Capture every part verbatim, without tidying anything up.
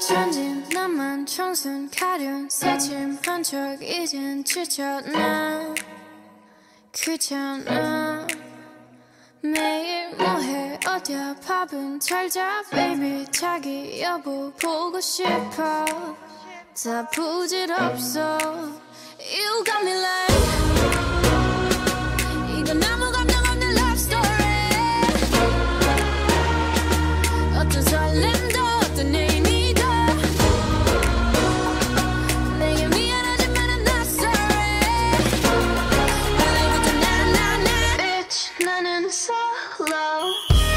천진 나만 청순 가련 새침한 척 이젠 지쳤나 귀찮아 매일 뭐해 어디야 밥은 잘자 baby 자기 여보 보고 싶어 다 부질없어 You got me like 이건 아무 감정 없는 love story 어떤 설렘도 어떤 의미도 내게 미안하지만 I'm not sorry 원래부터 나는 나는 Bitch 나는 solo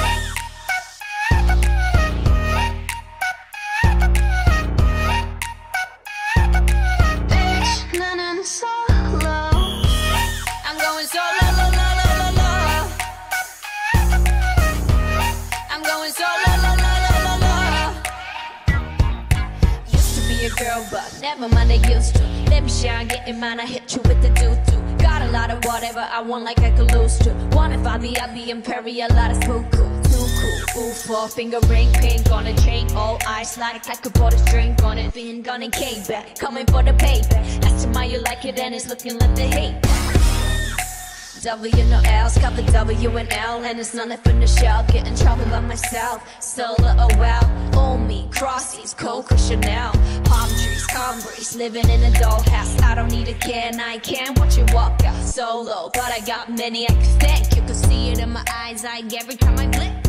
Bitch 나는 solo I'm going solo lo, lo, lo, lo, lo. I'm going solo lo, lo, lo, lo, lo. Used to be a girl but never mind I used to Let me shine getting mine I hit you with the doo-doo Got a lot of whatever I want like I could lose to Want if I be I be imperial lot of too cool Too cool Ooh for finger ring pink on a chain All eyes like I could put a drink on it Been gone and came back Coming for the payback Ask him how you like it and it's looking like the hate W no L's, got the W and L And it's none from the shell, get in trouble by myself Solo, oh well, own me, crossies, Coco Chanel Palm trees, calm breeze, living in a dollhouse I don't need a can, I can't watch you walk out solo But I got many I can thank, you can see it in my eyes Like every time I blink